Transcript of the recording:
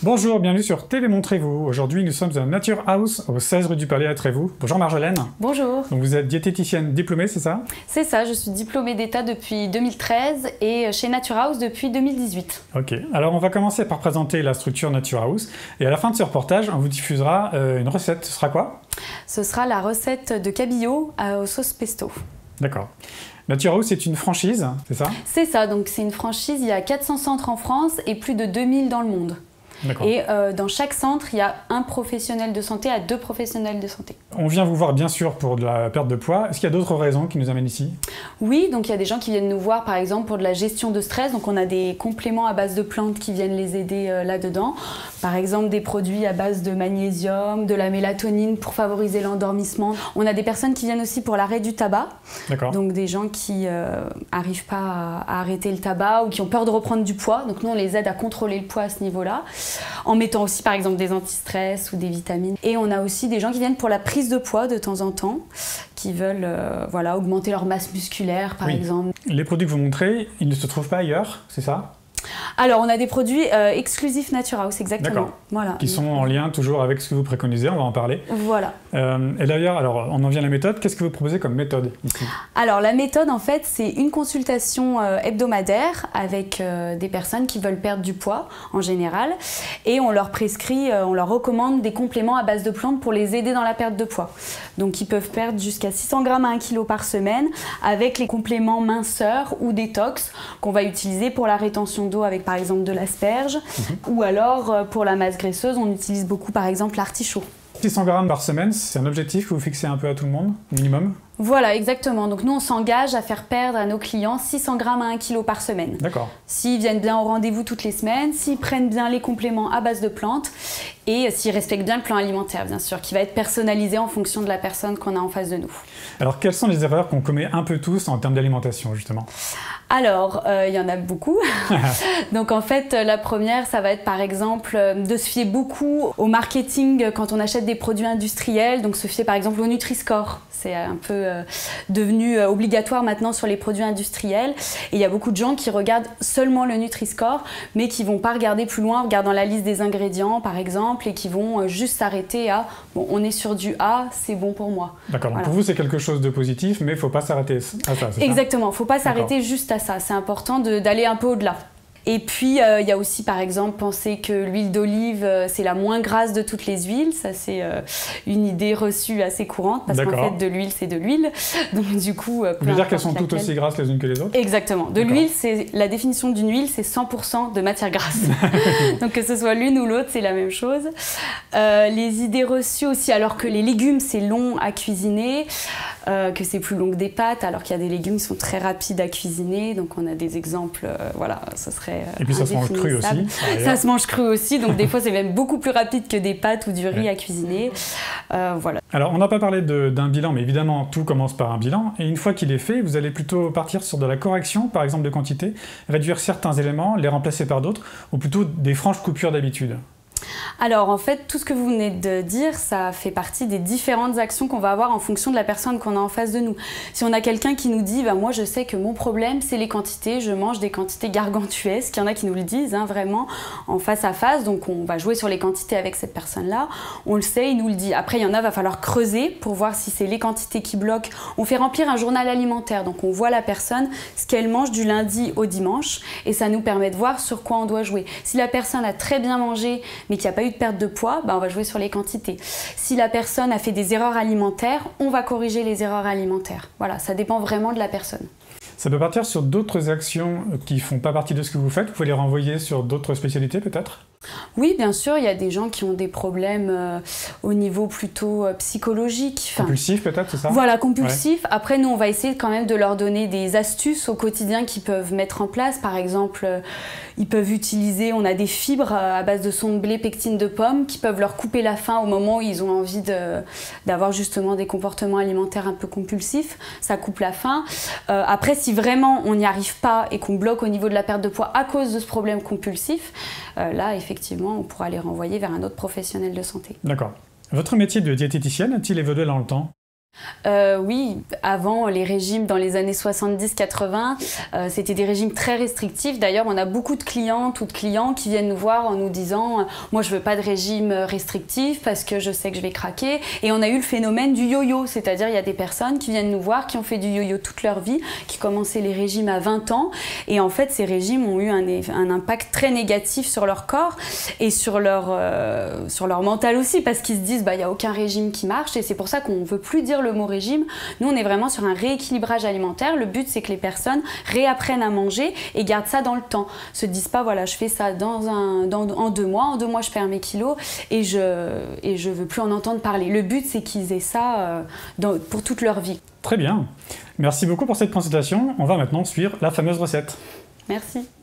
Bonjour, bienvenue sur TV Montrez-vous. Aujourd'hui, nous sommes à Nature House, au 16 rue du Palais à Trévoux. Bonjour Marjolaine. Bonjour. Donc vous êtes diététicienne diplômée, c'est ça? C'est ça, je suis diplômée d'État depuis 2013 et chez Nature House depuis 2018. Ok, alors on va commencer par présenter la structure Nature House. Et à la fin de ce reportage, on vous diffusera une recette. Ce sera quoi? Ce sera la recette de cabillaud aux sauces pesto. D'accord. Nature House, c'est une franchise, c'est ça? C'est ça, donc c'est une franchise, il y a 400 centres en France et plus de 2000 dans le monde. Et dans chaque centre, il y a un professionnel de santé à 2 professionnels de santé. On vient vous voir bien sûr pour de la perte de poids. Est-ce qu'il y a d'autres raisons qui nous amènent ici? Oui, donc il y a des gens qui viennent nous voir par exemple pour de la gestion de stress. Donc on a des compléments à base de plantes qui viennent les aider là-dedans. Par exemple des produits à base de magnésium, de la mélatonine pour favoriser l'endormissement. On a des personnes qui viennent aussi pour l'arrêt du tabac. Donc des gens qui n'arrivent pas à arrêter le tabac ou qui ont peur de reprendre du poids. Donc nous on les aide à contrôler le poids à ce niveau-là, en mettant aussi par exemple des anti-stress ou des vitamines. Et on a aussi des gens qui viennent pour la prise de poids de temps en temps, qui veulent voilà, augmenter leur masse musculaire par exemple. Les produits que vous montrez, ils ne se trouvent pas ailleurs, c'est ça? Alors on a des produits exclusifs Nature House, exactement. Voilà. Qui sont en lien toujours avec ce que vous préconisez, on va en parler. Voilà. Et d'ailleurs, alors on en vient à la méthode, qu'est-ce que vous proposez comme méthode ici? Alors la méthode en fait c'est une consultation hebdomadaire avec des personnes qui veulent perdre du poids en général et on leur prescrit, on leur recommande des compléments à base de plantes pour les aider dans la perte de poids. Donc ils peuvent perdre jusqu'à 600 grammes à 1 kg par semaine avec les compléments minceurs ou détox qu'on va utiliser pour la rétention d'eau avec par exemple de l'asperge ou alors pour la masse graisseuse on utilise beaucoup par exemple l'artichaut. 600 grammes par semaine, c'est un objectif que vous fixez un peu à tout le monde, minimum? Voilà, exactement. Donc nous, on s'engage à faire perdre à nos clients 600 grammes à 1 kg par semaine. D'accord. S'ils viennent bien au rendez-vous toutes les semaines, s'ils prennent bien les compléments à base de plantes et s'ils respectent bien le plan alimentaire, bien sûr, qui va être personnalisé en fonction de la personne qu'on a en face de nous. Alors, quelles sont les erreurs qu'on commet un peu tous en termes d'alimentation, justement? Alors, il y en a beaucoup. Donc en fait, la première, ça va être par exemple de se fier beaucoup au marketing quand on achète des produits industriels. Donc se fier par exemple au Nutri-Score. C'est un peu devenu obligatoire maintenant sur les produits industriels. Et il y a beaucoup de gens qui regardent seulement le Nutri-Score, mais qui vont pas regarder plus loin, en regardant la liste des ingrédients par exemple, et qui vont juste s'arrêter à bon, on est sur du A, c'est bon pour moi. D'accord, donc pour vous c'est quelque chose de positif, mais il ne faut pas s'arrêter à ça, c'est ça? Exactement, il ne faut pas s'arrêter juste à ça. C'est important d'aller un peu au-delà. Et puis, il y a aussi, par exemple, penser que l'huile d'olive, c'est la moins grasse de toutes les huiles. Ça, c'est une idée reçue assez courante, parce qu'en fait, de l'huile, c'est de l'huile. Donc, du coup... Vous voulez dire qu'elles sont toutes aussi grasses les unes que les autres? Exactement. De l'huile, la définition d'une huile, c'est 100% de matière grasse. Donc, que ce soit l'une ou l'autre, c'est la même chose. Les idées reçues aussi, alors que les légumes, c'est long à cuisiner, que c'est plus long que des pâtes, alors qu'il y a des légumes qui sont très rapides à cuisiner. Donc, on a des exemples, voilà, ça serait... Et puis ça se mange cru aussi. Ça se mange cru aussi, donc des fois c'est même beaucoup plus rapide que des pâtes ou du riz à cuisiner. Voilà. Alors on n'a pas parlé d'un bilan, mais évidemment tout commence par un bilan. Et une fois qu'il est fait, vous allez plutôt partir sur de la correction, par exemple de quantité, réduire certains éléments, les remplacer par d'autres, ou plutôt des franches coupures d'habitude. Alors en fait, tout ce que vous venez de dire, ça fait partie des différentes actions qu'on va avoir en fonction de la personne qu'on a en face de nous. Si on a quelqu'un qui nous dit bah, « moi je sais que mon problème c'est les quantités, je mange des quantités gargantuesques », il y en a qui nous le disent hein, vraiment en face à face, donc on va jouer sur les quantités avec cette personne-là, on le sait, il nous le dit. Après il y en a, va falloir creuser pour voir si c'est les quantités qui bloquent. On fait remplir un journal alimentaire, donc on voit la personne, ce qu'elle mange du lundi au dimanche, et ça nous permet de voir sur quoi on doit jouer. Si la personne a très bien mangé, mais qu'il n'y a pas eu de perte de poids, bah on va jouer sur les quantités. Si la personne a fait des erreurs alimentaires, on va corriger les erreurs alimentaires. Voilà, ça dépend vraiment de la personne. Ça peut partir sur d'autres actions qui ne font pas partie de ce que vous faites. Vous pouvez les renvoyer sur d'autres spécialités peut-être? Oui, bien sûr, il y a des gens qui ont des problèmes au niveau plutôt psychologique. Compulsif peut-être, c'est ça? Voilà, compulsif. Ouais. Après, nous, on va essayer quand même de leur donner des astuces au quotidien qu'ils peuvent mettre en place. Par exemple, ils peuvent utiliser, on a des fibres à base de son de blé, pectine de pomme, qui peuvent leur couper la faim au moment où ils ont envie d'avoir justement des comportements alimentaires un peu compulsifs. Ça coupe la faim. Après, si vraiment on n'y arrive pas et qu'on bloque au niveau de la perte de poids à cause de ce problème compulsif, là, effectivement, on pourra les renvoyer vers un autre professionnel de santé. D'accord. Votre métier de diététicienne a-t-il évolué dans le temps? Oui, avant les régimes dans les années 70-80, c'était des régimes très restrictifs. D'ailleurs, on a beaucoup de clientes ou de clients qui viennent nous voir en nous disant moi je veux pas de régime restrictif parce que je sais que je vais craquer. Et on a eu le phénomène du yo-yo, c'est-à-dire il y a des personnes qui viennent nous voir qui ont fait du yo-yo toute leur vie, qui commençaient les régimes à 20 ans et en fait ces régimes ont eu un impact très négatif sur leur corps et sur leur mental aussi parce qu'ils se disent il n'y a aucun régime qui marche et c'est pour ça qu'on ne veut plus dire le mot régime. Nous, on est vraiment sur un rééquilibrage alimentaire. Le but, c'est que les personnes réapprennent à manger et gardent ça dans le temps. Se disent pas, voilà, je fais ça en 2 mois. En 2 mois, je perds mes kilos et je veux plus en entendre parler. Le but, c'est qu'ils aient ça pour toute leur vie. Très bien. Merci beaucoup pour cette présentation. On va maintenant suivre la fameuse recette. Merci.